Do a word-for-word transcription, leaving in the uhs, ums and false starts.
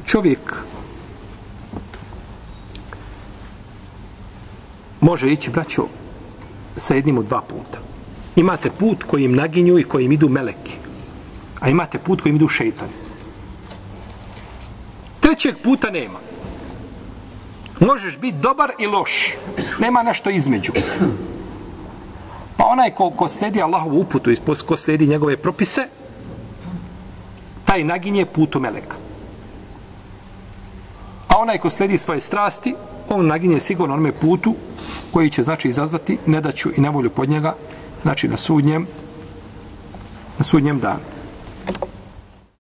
čovjek može ići, braćo, sa jednim od dva puta. Imate put kojim naginju i kojim idu meleki, a imate put kojim idu šejtani. Trećeg puta nema. Možeš biti dobar i loš. Nema nešto između. Pa onaj ko, ko sledi Allahovu uputu i ko sledi njegove propise, taj naginje putu meleka. A onaj ko sledi svoje strasti, on naginje sigurno onome putu koji će, znači, izazvati nedaću i nevolju pod njega, znači, na sudnjem, na sudnjem danu.